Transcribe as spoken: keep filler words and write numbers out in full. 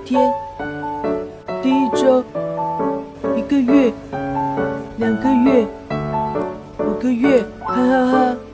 天，第一周，一个月，两个月，五个月，哈哈哈。